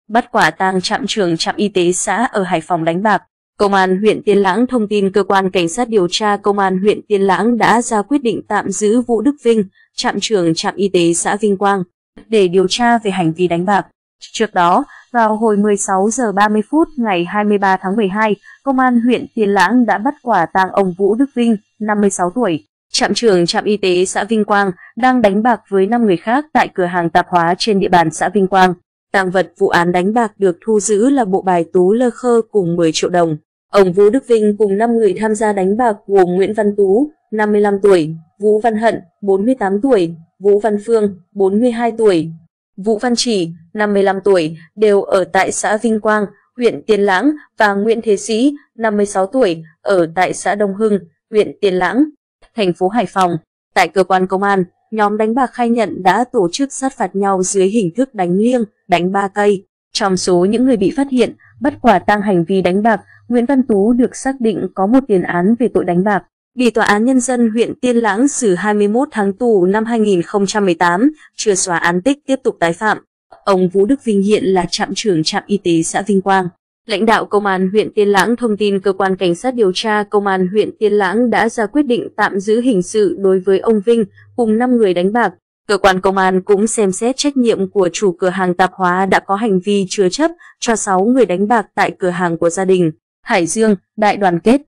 bắt quả tang trạm trưởng trạm y tế xã ở Hải Phòng đánh bạc. Công an huyện Tiên Lãng thông tin cơ quan cảnh sát điều tra Công an huyện Tiên Lãng đã ra quyết định tạm giữ Vũ Đức Vinh, trạm trưởng trạm y tế xã Vinh Quang, để điều tra về hành vi đánh bạc. Trước đó, vào hồi 16 giờ 30 phút ngày 23 tháng 12, Công an huyện Tiên Lãng đã bắt quả tang ông Vũ Đức Vinh, 56 tuổi, trạm trưởng trạm y tế xã Vinh Quang, đang đánh bạc với 5 người khác tại cửa hàng tạp hóa trên địa bàn xã Vinh Quang. Tang vật vụ án đánh bạc được thu giữ là bộ bài tú lơ khơ cùng 10 triệu đồng. Ông Vũ Đức Vinh cùng 5 người tham gia đánh bạc gồm Nguyễn Văn Tú, 55 tuổi, Vũ Văn Hận, 48 tuổi, Vũ Văn Phương, 42 tuổi, Vũ Văn Chỉ, 55 tuổi, đều ở tại xã Vinh Quang, huyện Tiên Lãng, và Nguyễn Thế Sĩ, 56 tuổi, ở tại xã Đông Hưng, huyện Tiên Lãng, thành phố Hải Phòng. Tại cơ quan công an, nhóm đánh bạc khai nhận đã tổ chức sát phạt nhau dưới hình thức đánh liêng, đánh ba cây. Trong số những người bị phát hiện, bắt quả tang hành vi đánh bạc, Nguyễn Văn Tú được xác định có một tiền án về tội đánh bạc, bị Tòa án Nhân dân huyện Tiên Lãng xử 21 tháng tù năm 2018, chưa xóa án tích tiếp tục tái phạm. Ông Vũ Đức Vinh hiện là trạm trưởng trạm y tế xã Vinh Quang. Lãnh đạo Công an huyện Tiên Lãng thông tin cơ quan cảnh sát điều tra Công an huyện Tiên Lãng đã ra quyết định tạm giữ hình sự đối với ông Vinh cùng 5 người đánh bạc. Cơ quan công an cũng xem xét trách nhiệm của chủ cửa hàng tạp hóa đã có hành vi chứa chấp cho 6 người đánh bạc tại cửa hàng của gia đình Hải Dương, Đại Đoàn Kết,